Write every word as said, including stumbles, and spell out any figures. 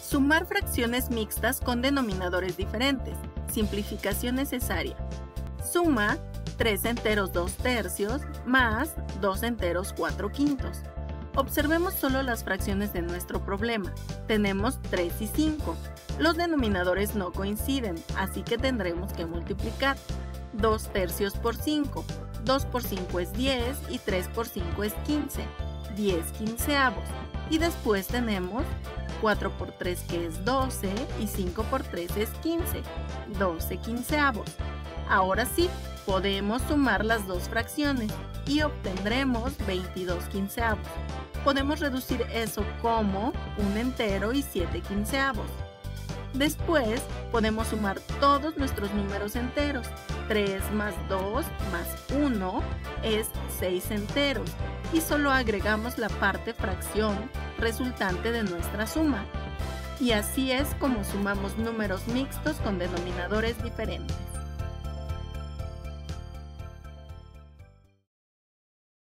Sumar fracciones mixtas con denominadores diferentes. Simplificación necesaria. Suma tres enteros dos tercios más dos enteros cuatro quintos. Observemos solo las fracciones de nuestro problema. Tenemos tres y cinco. Los denominadores no coinciden, así que tendremos que multiplicar. dos tercios por cinco. dos por cinco es diez y tres por cinco es quince. diez quinceavos. Y después tenemos cuatro por tres, que es doce, y cinco por tres es quince. doce quinceavos. Ahora sí, podemos sumar las dos fracciones y obtendremos veintidós quinceavos. Podemos reducir eso como un entero y siete quinceavos. Después, podemos sumar todos nuestros números enteros. tres más dos más uno es seis enteros. Y solo agregamos la parte fracción resultante de nuestra suma. Y así es como sumamos números mixtos con denominadores diferentes.